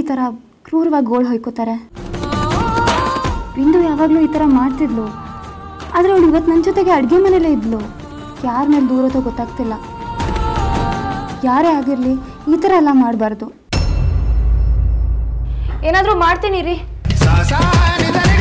ಈ ಥರ ಕ್ರೂರವಾಗಿ ಗೋಳು ಹೊಯ್ಕೋತಾರೆ? ಬಿಂದು ಯಾವಾಗಲೂ ಈ ಥರ ಮಾಡ್ತಿದ್ಲು, ಆದರೆ ಅವಳು ಇವತ್ತು ನನ್ನ ಜೊತೆಗೆ ಅಡುಗೆ ಮನೇಲೇ ಇದ್ಲು. ಯಾರ ಮೇಲೆ ದೂರತೋ ಗೊತ್ತಾಗ್ತಿಲ್ಲ. ಯಾರೇ ಆಗಿರಲಿ ಈ ಥರ ಎಲ್ಲ ಮಾಡಬಾರ್ದು. ಏನಾದರೂ ಮಾಡ್ತೀನಿ ರೀ.